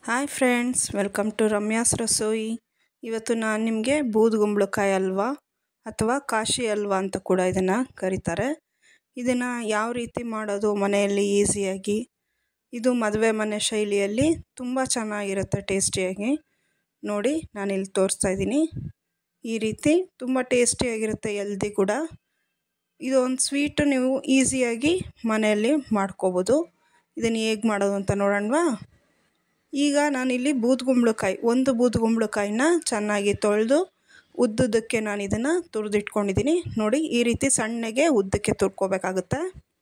Hi friends, welcome to Ramya's Rasoi. ಇವತ್ತು ನಾನು ನಿಮಗೆ ಬೂದುಗುಂಬಳಕಾಯಿ ಹಲ್ವಾ ಅಥವಾ ಕಾಶಿ ಹಲ್ವಾ ಅಂತ ಕೂಡ ಇದನ್ನು ಕರೀತಾರೆ. ಇದನ್ನು ಯಾವ ರೀತಿ ಮಾಡೋದು ಮನೆಯಲ್ಲಿ ಈಸಿಯಾಗಿ, ಇದು ಮದುವೆ ಮನೆ ಶೈಲಿಯಲ್ಲಿ ತುಂಬ ಚೆನ್ನಾಗಿರುತ್ತೆ ಟೇಸ್ಟಿಯಾಗಿ. ನೋಡಿ, ನಾನಿಲ್ಲಿ ತೋರಿಸ್ತಾ ಇದ್ದೀನಿ. ಈ ರೀತಿ ತುಂಬ ಟೇಸ್ಟಿಯಾಗಿರುತ್ತೆ, ಹೆಲ್ದಿ ಕೂಡ. ಇದು ಒಂದು ಸ್ವೀಟು ನೀವು ಈಸಿಯಾಗಿ ಮನೆಯಲ್ಲಿ ಮಾಡ್ಕೋಬೋದು. ಇದನ್ನು ಹೇಗೆ ಮಾಡೋದು ಅಂತ ನೋಡೋಣವಾ? ಈಗ ನಾನಿಲ್ಲಿ ಒಂದು ಬೂದುಗುಂಬಳಕಾಯಿನ ಚೆನ್ನಾಗಿ ತೊಳೆದು ಉದ್ದುದಕ್ಕೆ ನಾನು ಇದನ್ನು ತುರಿದಿಟ್ಕೊಂಡಿದ್ದೀನಿ. ನೋಡಿ, ಈ ರೀತಿ ಸಣ್ಣಗೆ ಉದ್ದಕ್ಕೆ ತುರ್ಕೋಬೇಕಾಗುತ್ತೆ.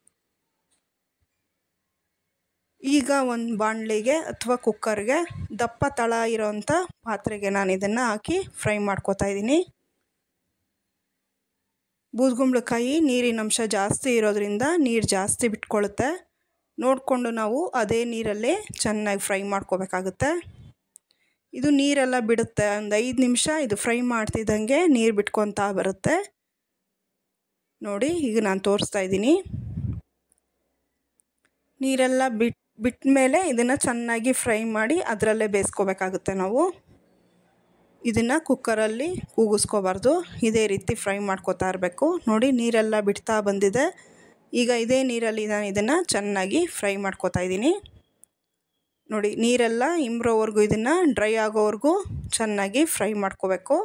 ಈಗ ಒಂದು ಬಾಣಲಿಗೆ ಅಥವಾ ಕುಕ್ಕರ್ಗೆ ದಪ್ಪ ತಳ ಇರೋವಂಥ ಪಾತ್ರೆಗೆ ನಾನು ಇದನ್ನು ಹಾಕಿ ಫ್ರೈ ಮಾಡ್ಕೋತಾ ಇದ್ದೀನಿ. ಬೂದುಗುಂಬಳಕಾಯಿ ನೀರಿನ ಅಂಶ ಜಾಸ್ತಿ ಇರೋದ್ರಿಂದ ನೀರು ಜಾಸ್ತಿ ಬಿಟ್ಕೊಳ್ಳುತ್ತೆ. ನೋಡಿಕೊಂಡು ನಾವು ಅದೇ ನೀರಲ್ಲೇ ಚೆನ್ನಾಗಿ ಫ್ರೈ ಮಾಡ್ಕೋಬೇಕಾಗುತ್ತೆ. ಇದು ನೀರೆಲ್ಲ ಬಿಡುತ್ತೆ. ಒಂದು 5 ನಿಮಿಷ ಇದು ಫ್ರೈ ಮಾಡ್ತಿದ್ದಂಗೆ ನೀರು ಬಿಟ್ಕೊತಾ ಬರುತ್ತೆ. ನೋಡಿ, ಈಗ ನಾನು ತೋರಿಸ್ತಾ ಇದ್ದೀನಿ. ನೀರೆಲ್ಲ ಬಿಟ್ಟ ಮೇಲೆ ಇದನ್ನು ಚೆನ್ನಾಗಿ ಫ್ರೈ ಮಾಡಿ ಅದರಲ್ಲೇ ಬೇಯಿಸ್ಕೋಬೇಕಾಗುತ್ತೆ. ನಾವು ಇದನ್ನು ಕುಕ್ಕರಲ್ಲಿ ಕೂಗಿಸ್ಕೋಬಾರ್ದು, ಇದೇ ರೀತಿ ಫ್ರೈ ಮಾಡ್ಕೋತಾ ಇರಬೇಕು. ನೋಡಿ, ನೀರೆಲ್ಲ ಬಿಡ್ತಾ ಬಂದಿದೆ. ಈಗ ಇದೇ ನೀರಲ್ಲಿ ನಾನು ಇದನ್ನು ಚೆನ್ನಾಗಿ ಫ್ರೈ ಮಾಡ್ಕೋತಾ ಇದ್ದೀನಿ. ನೋಡಿ, ನೀರೆಲ್ಲ ಇಂಬ್ರೋವರೆಗೂ ಇದನ್ನು ಡ್ರೈ ಆಗೋವರೆಗೂ ಚೆನ್ನಾಗಿ ಫ್ರೈ ಮಾಡ್ಕೋಬೇಕು.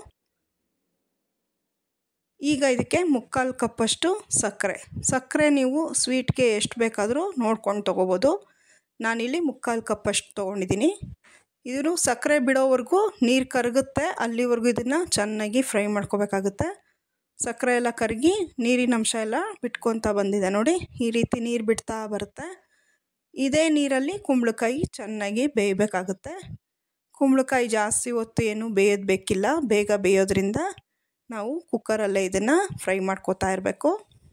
ಈಗ ಇದಕ್ಕೆ 3/4 ಕಪ್ಪಷ್ಟು ಸಕ್ಕರೆ ನೀವು ಸ್ವೀಟ್ಗೆ ಎಷ್ಟು ಬೇಕಾದರೂ ನೋಡ್ಕೊಂಡು ತೊಗೋಬೋದು. ನಾನಿಲ್ಲಿ 3/4 ಕಪ್ಪಷ್ಟು ತೊಗೊಂಡಿದ್ದೀನಿ. ಇದು ಸಕ್ಕರೆ ಬಿಡೋವರೆಗೂ ನೀರು ಕರಗುತ್ತೆ, ಅಲ್ಲಿವರೆಗೂ ಇದನ್ನು ಚೆನ್ನಾಗಿ ಫ್ರೈ ಮಾಡ್ಕೋಬೇಕಾಗುತ್ತೆ. ಸಕ್ಕರೆ ಎಲ್ಲ ಕರಗಿ ನೀರಿನ ಅಂಶ ಎಲ್ಲ ಬಿಟ್ಕೊತಾ ಬಂದಿದೆ. ನೋಡಿ, ಈ ರೀತಿ ನೀರು ಬಿಡ್ತಾ ಬರುತ್ತೆ. ಇದೇ ನೀರಲ್ಲಿ ಕುಂಬಳಕಾಯಿ ಚೆನ್ನಾಗಿ ಬೇಯಬೇಕಾಗುತ್ತೆ. ಕುಂಬಳಕಾಯಿ ಜಾಸ್ತಿ ಹೊತ್ತು ಏನು ಬೇಯೋದು ಬೇಕಿಲ್ಲ, ಬೇಗ ಬೇಯೋದ್ರಿಂದ ನಾವು ಕುಕ್ಕರಲ್ಲೇ ಇದನ್ನು ಫ್ರೈ ಮಾಡ್ಕೋತಾ ಇರಬೇಕು.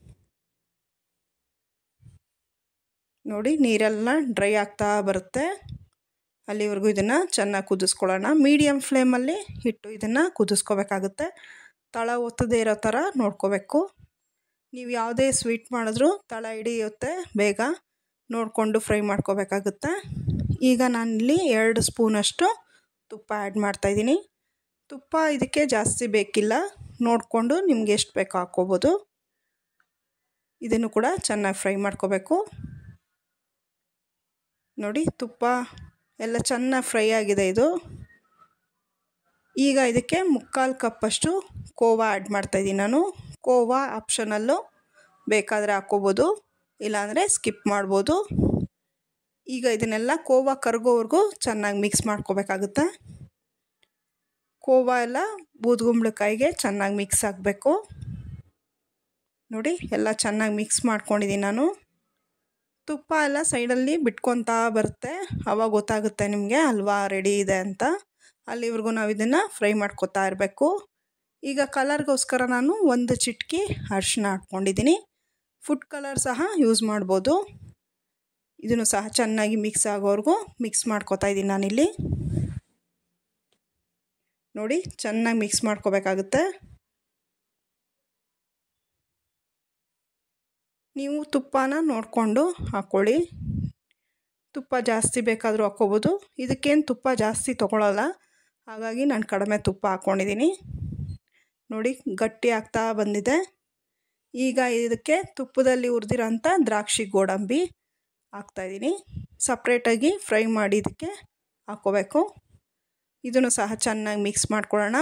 ನೋಡಿ, ನೀರೆಲ್ಲ ಡ್ರೈ ಆಗ್ತಾ ಬರುತ್ತೆ, ಅಲ್ಲಿವರೆಗೂ ಇದನ್ನು ಚೆನ್ನಾಗಿ ಕುದಿಸ್ಕೊಳ್ಳೋಣ. ಮೀಡಿಯಮ್ ಫ್ಲೇಮಲ್ಲಿ ಇಟ್ಟು ಇದನ್ನು ಕುದಿಸ್ಕೋಬೇಕಾಗುತ್ತೆ. ತಳ ಒತ್ತದೇ ಇರೋ ಥರ ನೋಡ್ಕೋಬೇಕು. ನೀವು ಯಾವುದೇ ಸ್ವೀಟ್ ಮಾಡಿದ್ರೂ ತಳ ಹಿಡಿಯುತ್ತೆ, ಬೇಗ ನೋಡಿಕೊಂಡು ಫ್ರೈ ಮಾಡ್ಕೋಬೇಕಾಗುತ್ತೆ. ಈಗ ನಾನಿಲ್ಲಿ 2 ಸ್ಪೂನಷ್ಟು ತುಪ್ಪ ಆ್ಯಡ್ ಮಾಡ್ತಾಯಿದ್ದೀನಿ. ತುಪ್ಪ ಇದಕ್ಕೆ ಜಾಸ್ತಿ ಬೇಕಿಲ್ಲ, ನೋಡಿಕೊಂಡು ನಿಮ್ಗೆ ಎಷ್ಟು ಬೇಕೋ ಹಾಕ್ಕೋಬೋದು. ಇದನ್ನು ಕೂಡ ಚೆನ್ನಾಗಿ ಫ್ರೈ ಮಾಡ್ಕೋಬೇಕು. ನೋಡಿ, ತುಪ್ಪ ಎಲ್ಲ ಚೆನ್ನಾಗಿ ಫ್ರೈ ಆಗಿದೆ ಇದು. ಈಗ ಇದಕ್ಕೆ 3/4 ಕಪ್ಪಷ್ಟು ಕೋವಾ ಆ್ಯಡ್ ಮಾಡ್ತಾಯಿದ್ದೀನಿ ನಾನು. ಕೋವಾ ಆಪ್ಷನಲ್ಲು, ಬೇಕಾದರೆ ಹಾಕ್ಕೋಬೋದು, ಇಲ್ಲಾಂದರೆ ಸ್ಕಿಪ್ ಮಾಡ್ಬೋದು. ಈಗ ಇದನ್ನೆಲ್ಲ ಕೋವಾ ಕರಗೋವರೆಗೂ ಚೆನ್ನಾಗಿ ಮಿಕ್ಸ್ ಮಾಡ್ಕೋಬೇಕಾಗುತ್ತೆ. ಕೋವಾ ಎಲ್ಲ ಬೂದುಗುಂಬಳಕಾಯಿಗೆ ಚೆನ್ನಾಗಿ ಮಿಕ್ಸ್ ಆಗಬೇಕು. ನೋಡಿ, ಎಲ್ಲ ಚೆನ್ನಾಗಿ ಮಿಕ್ಸ್ ಮಾಡ್ಕೊಂಡಿದ್ದೀನಿ ನಾನು. ತುಪ್ಪ ಎಲ್ಲ ಸೈಡಲ್ಲಿ ಬಿಟ್ಕೊತಾ ಬರುತ್ತೆ, ಆವಾಗ ಗೊತ್ತಾಗುತ್ತೆ ನಿಮಗೆ ಹಲ್ವಾ ರೆಡಿ ಇದೆ ಅಂತ. ಅಲ್ಲಿವರೆಗೂ ನಾವು ಇದನ್ನು ಫ್ರೈ ಮಾಡ್ಕೊತಾ ಇರಬೇಕು. ಈಗ ಕಲರ್ಗೋಸ್ಕರ ನಾನು 1 ಚಿಟಿಕೆ ಅರಿಶಿನ ಹಾಕ್ಕೊಂಡಿದ್ದೀನಿ. ಫುಡ್ ಕಲರ್ ಸಹ ಯೂಸ್ ಮಾಡ್ಬೋದು. ಇದನ್ನು ಸಹ ಚೆನ್ನಾಗಿ ಮಿಕ್ಸ್ ಆಗೋವರೆಗೂ ಮಿಕ್ಸ್ ಮಾಡ್ಕೊತಾ ಇದ್ದೀನಿ ನಾನಿಲ್ಲಿ. ನೋಡಿ, ಚೆನ್ನಾಗಿ ಮಿಕ್ಸ್ ಮಾಡ್ಕೋಬೇಕಾಗುತ್ತೆ. ನೀವು ತುಪ್ಪನ ನೋಡಿಕೊಂಡು ಹಾಕ್ಕೊಳ್ಳಿ. ತುಪ್ಪ ಜಾಸ್ತಿ ಬೇಕಾದರೂ ಹಾಕ್ಕೋಬೋದು. ಇದಕ್ಕೇನು ತುಪ್ಪ ಜಾಸ್ತಿ ತೊಗೊಳ್ಳಲ್ಲ, ಹಾಗಾಗಿ ನಾನು ಕಡಿಮೆ ತುಪ್ಪ ಹಾಕ್ಕೊಂಡಿದ್ದೀನಿ. ನೋಡಿ, ಗಟ್ಟಿ ಆಗ್ತಾ ಬಂದಿದೆ. ಈಗ ಇದಕ್ಕೆ ತುಪ್ಪದಲ್ಲಿ ಹುರಿದಿರೋಂಥ ದ್ರಾಕ್ಷಿ ಗೋಡಂಬಿ ಹಾಕ್ತಾಯಿದ್ದೀನಿ. ಸಪ್ರೇಟಾಗಿ ಫ್ರೈ ಮಾಡಿ ಇದಕ್ಕೆ ಹಾಕ್ಕೋಬೇಕು. ಇದನ್ನು ಸಹ ಚೆನ್ನಾಗಿ ಮಿಕ್ಸ್ ಮಾಡ್ಕೊಳ್ಳೋಣ.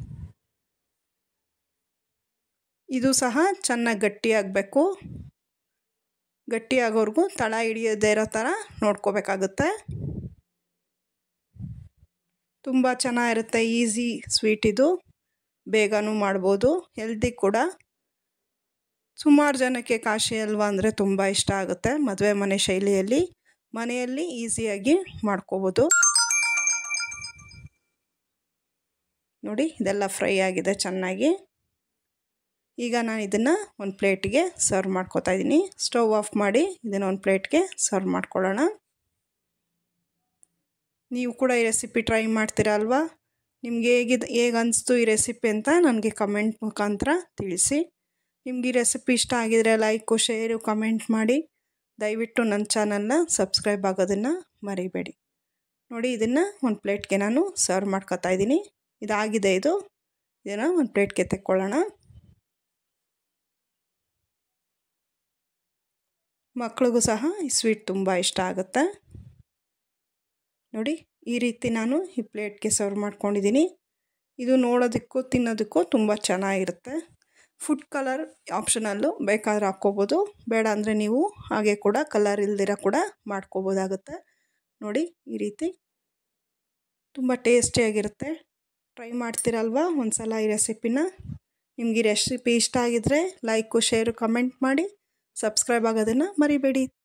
ಇದು ಸಹ ಚೆನ್ನಾಗಿ ಗಟ್ಟಿಯಾಗಬೇಕು. ಗಟ್ಟಿಯಾಗೋವರೆಗೂ ತಳ ಹಿಡಿಯದೇ ಇರೋ ಥರ ನೋಡ್ಕೋಬೇಕಾಗುತ್ತೆ. ತುಂಬ ಚೆನ್ನಾಗಿರುತ್ತೆ, ಈಸಿ ಸ್ವೀಟ್ ಇದು, ಬೇಗನೂ ಮಾಡ್ಬೋದು, ಹೆಲ್ದಿ ಕೂಡ. ಸುಮಾರು ಜನಕ್ಕೆ ಕಾಶಿ ಹಲ್ವಾ ಅಂದರೆ ತುಂಬ ಇಷ್ಟ ಆಗುತ್ತೆ. ಮದುವೆ ಮನೆ ಶೈಲಿಯಲ್ಲಿ ಮನೆಯಲ್ಲಿ ಈಸಿಯಾಗಿ ಮಾಡ್ಕೋಬೋದು. ನೋಡಿ, ಇದೆಲ್ಲ ಫ್ರೈ ಆಗಿದೆ ಚೆನ್ನಾಗಿ. ಈಗ ನಾನು ಇದನ್ನು ಒಂದು ಪ್ಲೇಟಿಗೆ ಸರ್ವ್ ಮಾಡ್ಕೋತಾ ಇದ್ದೀನಿ. ಸ್ಟವ್ ಆಫ್ ಮಾಡಿ ಇದನ್ನು ಒಂದು ಪ್ಲೇಟ್ಗೆ ಸರ್ವ್ ಮಾಡ್ಕೊಳ್ಳೋಣ. ನೀವು ಕೂಡ ಈ ರೆಸಿಪಿ ಟ್ರೈ ಮಾಡ್ತೀರಾ ಅಲ್ವಾ? ನಿಮಗೆ ಹೇಗೆ ಅನಿಸ್ತು ಈ ರೆಸಿಪಿ ಅಂತ ನನಗೆ ಕಮೆಂಟ್ ಮುಖಾಂತರ ತಿಳಿಸಿ. ನಿಮ್ಗೆ ಈ ರೆಸಿಪಿ ಇಷ್ಟ ಆಗಿದರೆ ಲೈಕು, ಶೇರು, ಕಮೆಂಟ್ ಮಾಡಿ. ದಯವಿಟ್ಟು ನನ್ನ ಚಾನಲ್ನ ಸಬ್ಸ್ಕ್ರೈಬ್ ಆಗೋದನ್ನು ಮರಿಬೇಡಿ. ನೋಡಿ ಇದನ್ನು ಒಂದು ಪ್ಲೇಟ್ಗೆ ನಾನು ಸರ್ವ್ ಮಾಡ್ಕೊತಾ ಇದ್ದೀನಿ. ಇದಾಗಿದೆ. ಇದನ್ನು ಒಂದು ಪ್ಲೇಟ್ಗೆ ತೆಕ್ಕೊಳ್ಳೋಣ. ಮಕ್ಳಿಗೂ ಸಹ ಈ ಸ್ವೀಟ್ ತುಂಬ ಇಷ್ಟ ಆಗುತ್ತೆ. ನೋಡಿ ಈ ರೀತಿ ನಾನು ಈ ಪ್ಲೇಟ್ಗೆ ಸರ್ವ್ ಮಾಡ್ಕೊಂಡಿದ್ದೀನಿ. ಇದು ನೋಡೋದಕ್ಕೂ ತಿನ್ನೋದಕ್ಕೂ ತುಂಬ ಚೆನ್ನಾಗಿರುತ್ತೆ. ಫುಡ್ ಕಲರ್ ಆಪ್ಷನಲ್ಲು, ಬೇಕಾದ್ರೆ ಹಾಕ್ಕೋಬೋದು, ಬೇಡ ಅಂದರೆ ನೀವು ಹಾಗೆ ಕೂಡ ಕಲರ್ ಇಲ್ದಿರ ಕೂಡ ಮಾಡ್ಕೋಬೋದಾಗುತ್ತೆ. ನೋಡಿ ಈ ರೀತಿ ತುಂಬ ಟೇಸ್ಟಿಯಾಗಿರುತ್ತೆ. ಟ್ರೈ ಮಾಡ್ತೀರಲ್ವ ಒಂದು ಸಲ ಈ ರೆಸಿಪಿನ. ನಿಮ್ಗೆ ಈ ರೆಸಿಪಿ ಇಷ್ಟ ಆಗಿದ್ದರೆ ಲೈಕು, ಶೇರು, ಕಮೆಂಟ್ ಮಾಡಿ. ಸಬ್ಸ್ಕ್ರೈಬ್ ಆಗೋದನ್ನು ಮರಿಬೇಡಿ.